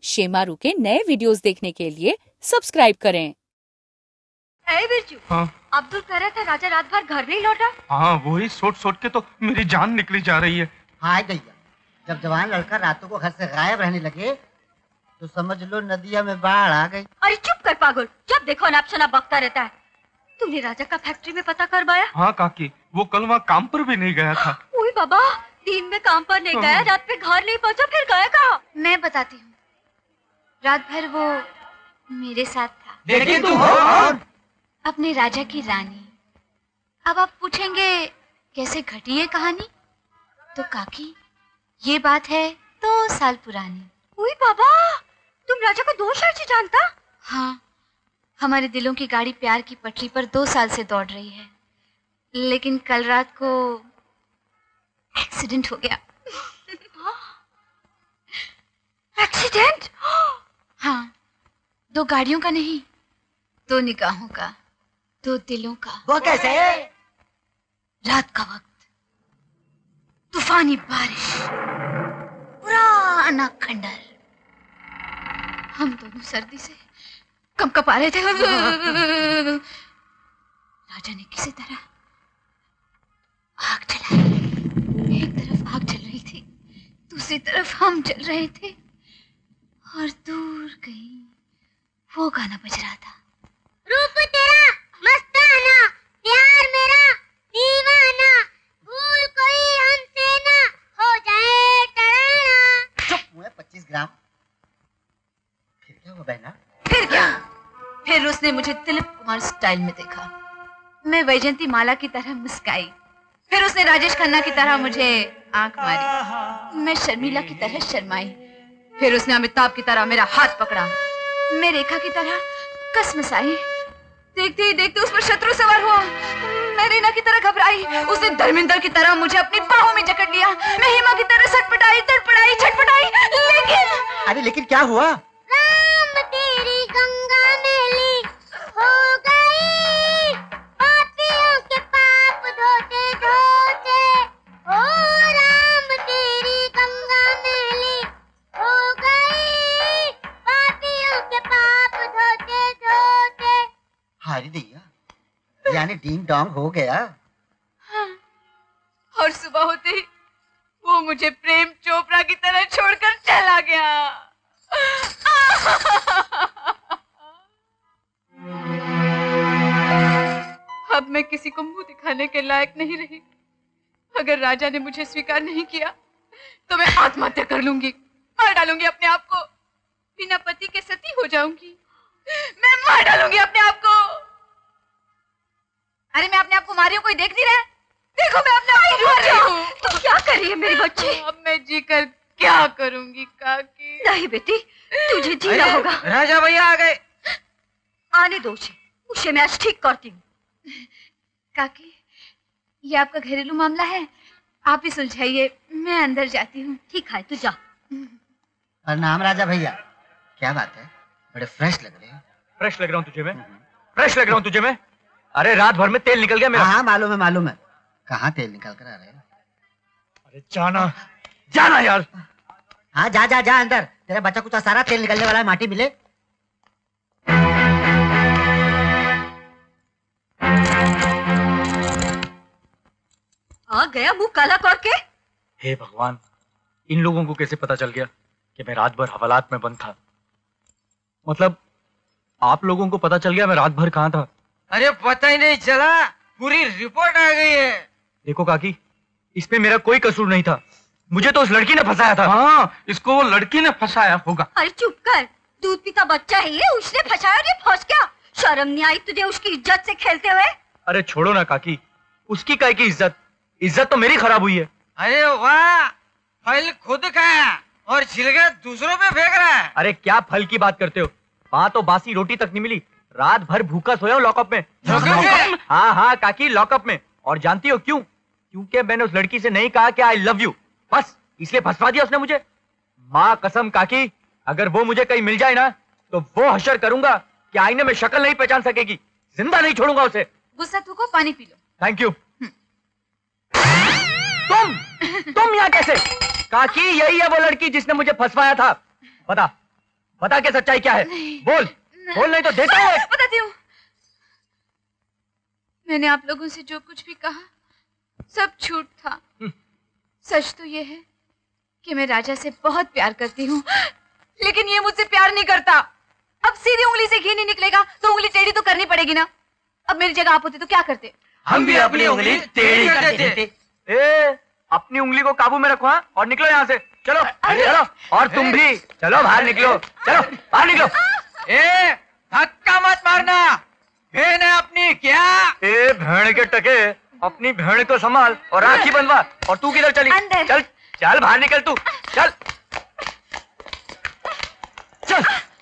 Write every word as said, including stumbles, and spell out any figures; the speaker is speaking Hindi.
शेमारू के नए वीडियोस देखने के लिए सब्सक्राइब करें। ए बिरजू, हाँ? अब्दुल कह रहा था राजा रात भर घर नहीं लौटा। हाँ वही सोच सोच के तो मेरी जान निकली जा रही है। हाँ गैया, जब जवान लड़का रातों को घर से गायब रहने लगे तो समझ लो नदिया में बाढ़ आ गई। अरे चुप कर पागल, जब देखो अनाप शनाप बकता रहता है। तुमने राजा का फैक्ट्री में पता करवाया? हाँ काकी, वो कल वहाँ काम पर भी नहीं गया था। ओए बाबा, दिन में काम पर नहीं गया, रात में घर नहीं पहुँचा, फिर गया कहाँ? मैं बताती हूँ। रात भर वो मेरे साथ था। लेकिन तू हो अपने राजा की रानी। अब आप पूछेंगे कैसे घटी है कहानी, तो काकी ये बात है दो साल पुरानी। ओए बाबा, तुम राजा को दो साल से जानता? हाँ, हमारे दिलों की गाड़ी प्यार की पटरी पर दो साल से दौड़ रही है, लेकिन कल रात को एक्सीडेंट हो गया। एक्सीडेंट? हाँ, दो गाड़ियों का नहीं, दो निगाहों का, दो दिलों का। वो कैसे? रात का वक्त, तूफानी बारिश, पुराना खंडर, हम दोनों सर्दी से कंपकपा रहे थे। राजा ने किसी तरह आग जलाई। एक तरफ आग जल रही थी, दूसरी तरफ हम जल रहे थे, और दूर कहीं वो गाना बज रहा था। रूप तेरा मस्ताना, प्यार मेरा दीवाना, भूल कोई हमसे ना हो जाए टराना। चुप हुए पच्चीस ग्राम। फिर क्या हुआ बहना? फिर क्या? फिर उसने मुझे दिलीप कुमार स्टाइल में देखा। मैं वैजयंती माला की तरह मुस्काई। फिर उसने राजेश खन्ना की तरह मुझे आंख मारी। मैं शर्मिला की तरह शर्माई। फिर उसने अमिताभ की तरह मेरा हाथ पकड़ा। मैं रेखा की तरह कसमसाई। देखते ही देखते उस पर शत्रु सवार हुआ। मैं रीना की तरह घबराई। उसने धर्मेंद्र की तरह मुझे अपनी बाहों में जकड़ लिया। मैं हेमा की तरह सटपटाई, तड़पड़ाई, छटपटाई। लेकिन अरे लेकिन क्या हुआ? राम तेरी गंगा मैली हो गई, पापियों के पाप धोते धोते। ओ राम तेरी गंगा मैली हो गई, पापियों के पाप धोते धोते। हारी दैया, यानी डींग डोंग हो गया। हाँ, और सुबह होते ही वो मुझे प्रेम चोपड़ा की तरह छोड़कर चला गया। अब मैं किसी को मुंह दिखाने के लायक नहीं रही। अगर राजा ने मुझे स्वीकार नहीं किया तो मैं आत्महत्या कर लूंगी, मार डालूंगी अपने आप को। बिना पति के सती हो जाऊंगी। मैं मार डालूंगी अपने आप को। अरे मैं अपने आप को मारी हूं, कोई देख नहीं रहा है? देखो मैं अपने आप को मार रही हूं। तो क्या कर रही है मेरी बच्ची? अब मैं जीकर क्या करूंगी काकी? नहीं बेटी, तुझे जीना होगा। राजा भैया आ गए। आने दो उसे, उसे मैं आज ठीक करती हूँ। काकी, ये आपका घरेलू मामला है, आप ही सुलझाइए, मैं अंदर जाती हूँ। ठीक है, तू जा। प्रणाम राजा भैया। क्या बात है, बड़े फ्रेश लग रहे हैं। फ्रेश लग रहा हूँ तुझे मैं? फ्रेश लग रहा हूँ तुझे मैं? अरे रात भर में तेल निकल गया मेरा। हाँ मालूम है मालूम है। कहाँ तेल निकल कर आ रहे हैं? अरे जाना जाना यार। हाँ जा जा जा अंदर, तेरा बच्चा कुछ सारा तेल निकलने वाला है, माटी मिले। आ गया मुंह काला करके। हे भगवान, इन लोगों को कैसे पता चल गया कि मैं रात भर हवालात में बंद था? मतलब आप लोगों को पता चल गया मैं रात भर कहाँ था? अरे पता ही नहीं चला, पूरी रिपोर्ट आ गई है। देखो काकी, इसमें मेरा कोई कसूर नहीं था, मुझे तो उस लड़की ने फंसाया था। हाँ, इसको वो लड़की ने फंसाया होगा। अरे चुप कर, दूध पीता बच्चा है ये, उसने फंसाया और ये फंस गया। शर्म नहीं आई तुझे उसकी इज्जत से खेलते हुए? अरे छोड़ो ना काकी, उसकी काय की इज्जत? इज्जत तो मेरी खराब हुई है। अरे वाह, फल खुद खाया और छिलका दूसरों पे फेंक रहा है। अरे क्या फल की बात करते हो? वहाँ तो बासी रोटी तक नहीं मिली, रात भर भूखा सोया हूँ लॉकअप में। हाँ हाँ काकी, लॉकअप में। और जानती हो क्यों? क्योंकि मैंने उस लड़की से नहीं कहा कि आई लव यू, बस इसलिए फंसवा दिया उसने मुझे। माँ कसम काकी, अगर वो मुझे कहीं मिल जाए ना तो वो हशर करूंगा कि आईने में शक्ल नहीं पहचान सकेगी, जिंदा नहीं छोड़ूंगा उसे। गुस्सा थूको, पानी पी लो। Thank you. तुम तुम यहाँ कैसे? काकी यही है वो लड़की जिसने मुझे फंसवाया था। बता बता के सच्चाई क्या है? बोल बोल, नहीं तो देता हूँ। बताती हूँ। मैंने आप लोगों से जो कुछ भी कहा सब झूठ था। सच तो ये है कि मैं राजा से बहुत प्यार करती हूँ, लेकिन ये मुझसे प्यार नहीं करता। अब सीधी उंगली से घी नहीं निकलेगा तो उंगली टेढ़ी तो करनी पड़ेगी ना। अब मेरी जगह आप होते तो क्या करते? हम भी अपनी उंगली टेढ़ी कर देते। ए, अपनी उंगली को काबू में रखो और निकलो यहाँ से। चलो चलो, और तुम भी चलो, बाहर निकलो, चलो बाहर निकलो। ए, धक्का मत मारना, भेड़ है अपनी क्या? ए भेड़ के टके, अपनी भेड़ को संभाल और राखी बंधवा। और तू किधर चली? अंदर। चल चल बाहर निकल तू, चल चल।